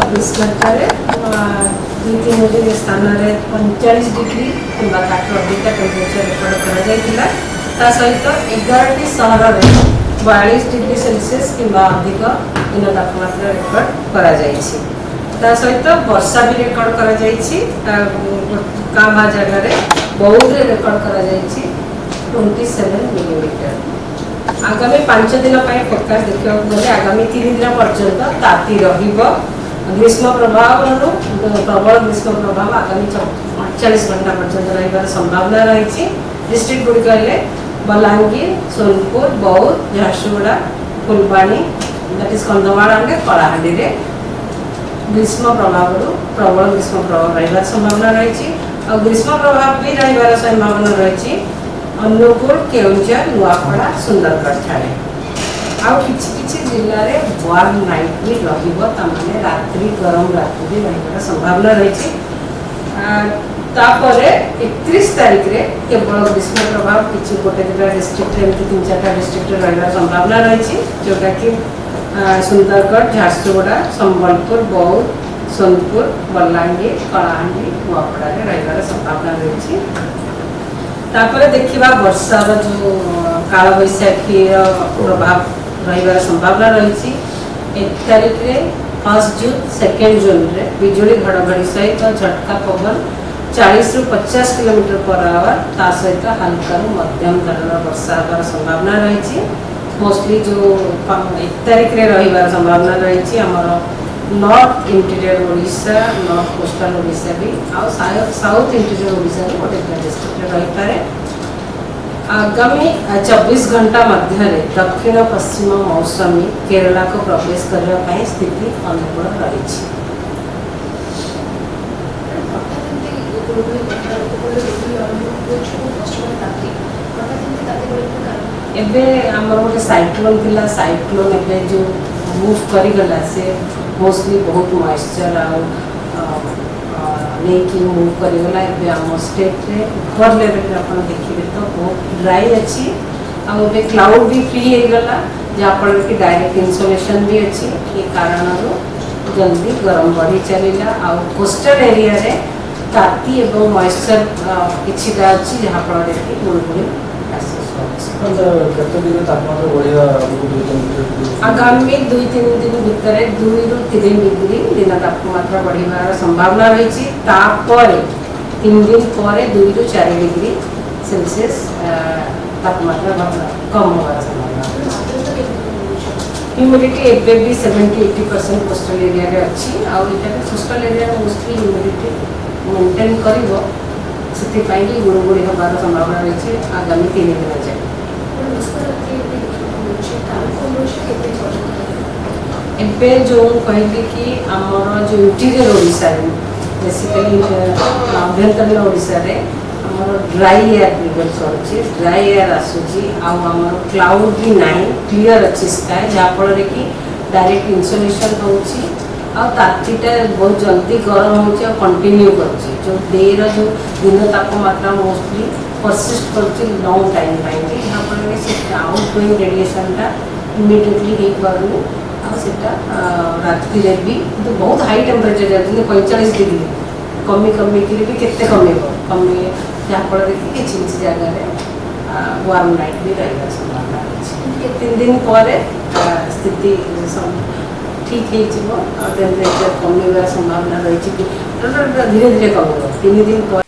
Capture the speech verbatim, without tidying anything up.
चौबीस घंटे दुई तीन डिग्री स्थान में पैंतालीस डिग्री कि अधिक टेम्परेचर रेकर्ड कर सहित एगारटी सहर में बयालीस डिग्री सेल्सियस कि अधिक दिन तापमात्रा रेकर्ड कर सहित वर्षा भी रेकर्ड कर कामा जगह बौद्ध रेकर्ड कर ट्वेंटी सेवेन मिलीमीटर। आगामी पांच दिन फोरकास्ट देखा गले आगामी तीन दिन पर्यंत ताती ग्रीष्म प्रभाव प्रबल ग्रीष्म प्रभाव आगामी अड़चाश घंटा पर्यंत रही संभावना रही। डिस्ट्रिक्ट गुड़िक है Balangir, Sonepur, Boudh, Jharsuguda, Phulbani that is Kandhamal and Kalahandi में ग्रीष्म प्रभाव प्रबल ग्रीष्म प्रभाव रही संभावना रही। और ग्रीष्म प्रभाव भी रही संभावना रही अनुगुल, केउंझर, नुआपड़ा, सुंदरगढ़ छाड़े आउ किछि किछि जिल्ला रे वार्म नाइट भी रहिबो तमाने रात्रि गरम रात्रि भी रहिबार संभावना रही। तापरे इकतीस तारीख रे केवल ग्रीष्म प्रभाव किछि गोटे दिना डिस्ट्रिक्ट रे तीन चार डिस्ट्रिक्ट रे रहिबार संभावना रही जोटा कि सुंदरगढ़, झारसुगुड़ा, संबलपुर, बौद्ध, सोनपुर, बलांगीर, कलाहांडी, नुआपड़ा रे रहिबार संभावना रही। तापर देखिबा वर्षार जो काल बैशाखी प्रभाव रहिबार संभावना रही। एक तारीख रे फर्स्ट जून सेकेंड जून रे बिजुली घड़घड़ी सहित झटका पवन चालीस रु पचास किलोमीटर पर आवर ता सहित हल्का मध्यम धरण वर्षा होबार संभावना रही। मोस्टली जो एक तारीख रे रहिबार संभावना रही हमर north interior Odisha, north coastal Odisha भी आ साउथ इंटीरियर ओडिशा भी गोटे डिस्ट्रिक्ट रही पारे। आगामी चौबीस घंटा मध्य दक्षिण पश्चिम मौसमी केरला को प्रवेश करने स्थिति अनुकूल रही। एबे आमर गोटे साइक्लोन थिला साइक्लोन एबे जो मूव करी गला से मोस्टली बहुत मॉइस्चर नहीं मूव करीगला एबे आम स्टेट रे ऊपर लेवल अपन देखिए तो बहुत ड्राई अच्छी आबे क्लाउड भी फ्री हो गला जहाँफल कि डायरेक्ट इन्सोलेशन भी अच्छी ये कारण जल्दी गरम बढ़ी चलला आ कोस्टल एरिया रे ताती एवं मॉइस्चर किछिटा अच्छी जहाँफल कि गुड़गुड़ी आगामी दुई तीन दिन भितर दुई रु तीन डिग्री दिन तापमात्रा बढ़िबार संभावना रही। तीन दिन पर दुई रु चार डिग्री सेल्सियस तापमात्रा कम होबार संभावना। ह्यूमिडिटी एबे भी seventy eighty percent coastal area रे अच्छी आउ इटा coastal area mostly humidity maintain करिवो से गुड़गुड़ी होबार संभावना रही आगामी तीन दिन जाए। एबे जो कहली कि आमर जो इंटीरियर ओडिशा रे बेसिकली आभ्यंतरीण ओडिशा रे आमर ड्राई एयर प्रिवेल करछि ड्राई एयर आसुची आउ आमर क्लाउड भी नाही क्लियर अच्छी स्काई जहाँफल कि डायरेक्ट इन्सोलेशन होछि आ तातीटा बहुत जल्दी गरम हो कंटिन्यू कर जो डेर जो दिन तापमात्रा मोस्टली परसिस्ट कर लंग टाइम पाई जहाँफल से आउटगोइंग रेडिएशनटा इमिडिएटली हो पारुनी आटा राति भी तो बहुत हाई टेम्परेचर जाती पैंचाश डिग्री कमी कमी भी केते कमेब कमी जहाँफल कि किसी किसी जगह वार्म नाइट भी रही संभावना रही। तीन दिन पर स्थिति ठीक हो टेम्परेचर कमिबार संभावना रही धीरे धीरे कम तीन दिन पर